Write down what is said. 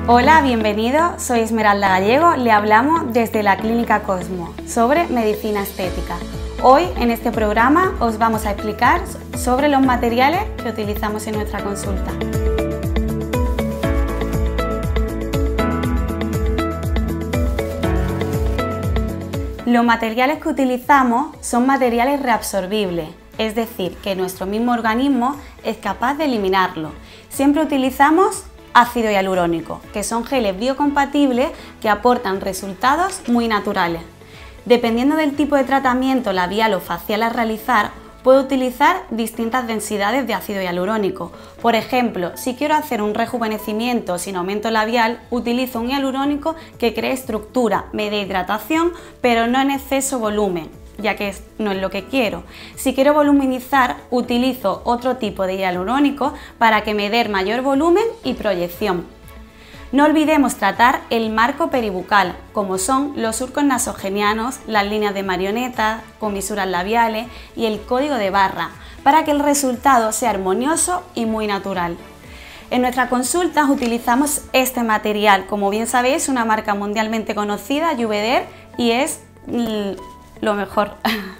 Hola, bienvenido, soy Esmeralda Gallego, le hablamos desde la Clínica Cosmo sobre medicina estética. Hoy en este programa os vamos a explicar sobre los materiales que utilizamos en nuestra consulta. Los materiales que utilizamos son materiales reabsorbibles, es decir, que nuestro mismo organismo es capaz de eliminarlo. Siempre utilizamos ácido hialurónico, que son geles biocompatibles que aportan resultados muy naturales. Dependiendo del tipo de tratamiento labial o facial a realizar, puedo utilizar distintas densidades de ácido hialurónico. Por ejemplo, si quiero hacer un rejuvenecimiento sin aumento labial, utilizo un hialurónico que cree estructura, me dé hidratación, pero no en exceso volumen, ya que no es lo que quiero. Si quiero voluminizar, utilizo otro tipo de hialurónico para que me dé mayor volumen y proyección. No olvidemos tratar el marco peribucal, como son los surcos nasogenianos, las líneas de marioneta, comisuras labiales y el código de barra, para que el resultado sea armonioso y muy natural. En nuestras consultas utilizamos este material, como bien sabéis, una marca mundialmente conocida, Juvederm, y es lo mejor.